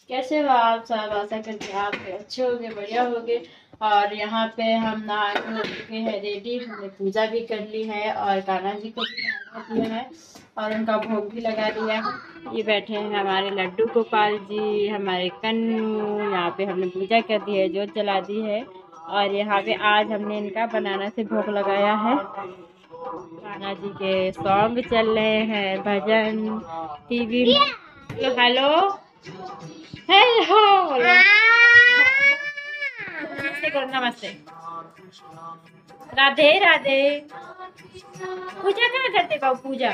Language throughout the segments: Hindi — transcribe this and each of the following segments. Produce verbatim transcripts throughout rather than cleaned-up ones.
कैसे हो आप सब? आशा करते हैं आप अच्छे होंगे, बढ़िया होंगे। और यहाँ पे हम नहा हो चुके हैं रेडी, हमने पूजा भी कर ली है और कान्हा जी को भी नहा दिया है और उनका भोग भी लगा दिया है। ये बैठे हैं हमारे लड्डू गोपाल जी, हमारे कन्नू। यहाँ पे हमने पूजा कर दी है, जोत जला दी है और यहाँ पे आज हमने इनका बनाना से भोग लगाया है। कान्हा जी के सॉन्ग चल रहे हैं, भजन टीवी में। हेलो हेलो बोलो, नमस्ते करो, नमस्ते, राधे राधे। पूजा कहाँ करते बाबू? पूजा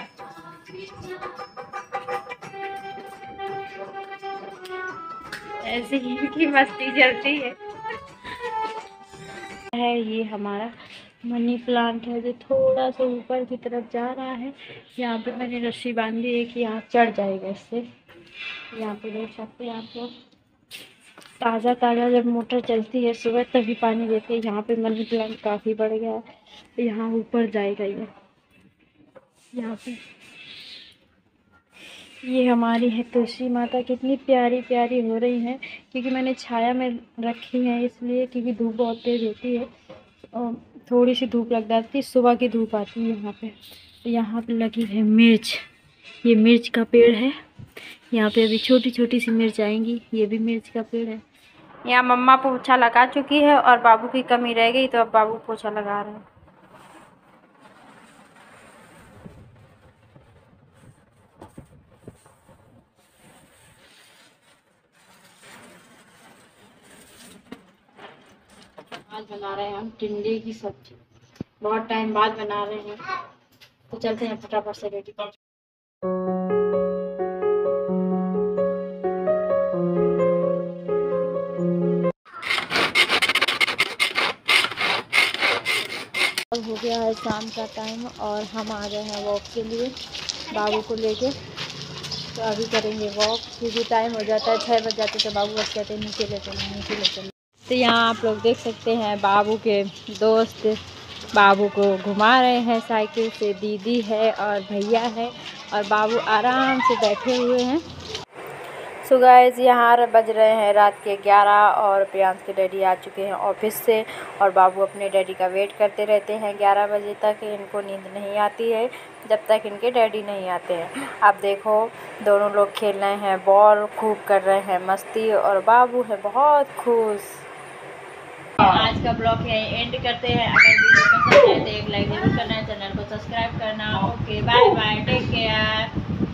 ऐसे ही की मस्ती चलती है। है ये हमारा मनी प्लांट है जो थोड़ा सा ऊपर की तरफ जा रहा है। यहाँ पे मैंने रस्सी बांधी है कि यहाँ चढ़ जाएगा इससे। यहाँ पे देख सकते हैं आप लोग, ताज़ा ताज़ा जब मोटर चलती है सुबह तभी पानी देते हैं। यहाँ पे मनी प्लांट काफ़ी बढ़ गया है, यहाँ ऊपर जाएगा ये। यहाँ पे ये हमारी है तुलसी माता, कितनी प्यारी प्यारी हो रही हैं क्योंकि मैंने छाया में रखी है इसलिए, क्योंकि धूप बहुत तेज़ होती है और थोड़ी सी धूप लग जाती है, सुबह की धूप आती है यहाँ पे। तो यहाँ पे लगी है मिर्च, ये मिर्च का पेड़ है। यहाँ पे अभी छोटी छोटी सी मिर्च आएंगी, ये भी मिर्च का पेड़ है। यहाँ मम्मा पोछा लगा चुकी है और बाबू की कमी रह गई तो अब बाबू पोछा लगा रहे हैं। आज बना रहे हैं हम टिंडे की सब्जी, बहुत टाइम बाद बना रहे हैं तो चलते हैं फटाफट से रेडी कर। अब हो गया है शाम का टाइम और हम आ गए हैं वॉक के लिए बाबू को लेके। तो अभी करेंगे वॉक क्योंकि टाइम हो जाता है, छः बज जाते तो बाबू बस कहते हैं नीचे ले चलो नीचे ले चलो। तो यहाँ आप लोग देख सकते हैं बाबू के दोस्त बाबू को घुमा रहे हैं साइकिल से, दीदी है और भैया है और बाबू आराम से बैठे हुए हैं। सो गाइस यहाँ बज रहे हैं रात के ग्यारह और प्रियांश के डैडी आ चुके हैं ऑफिस से और बाबू अपने डैडी का वेट करते रहते हैं ग्यारह बजे तक। इनको नींद नहीं आती है जब तक इनके डैडी नहीं आते हैं। अब देखो दोनों लोग खेल रहे हैं बॉल, खूब कर रहे हैं मस्ती और बाबू है बहुत खुश। आज का ब्लॉग यहीं एंड करते हैं। अगर वीडियो पसंद आए तो एक लाइक जरूर करना, चैनल को सब्सक्राइब करना। Okay bye bye, take care.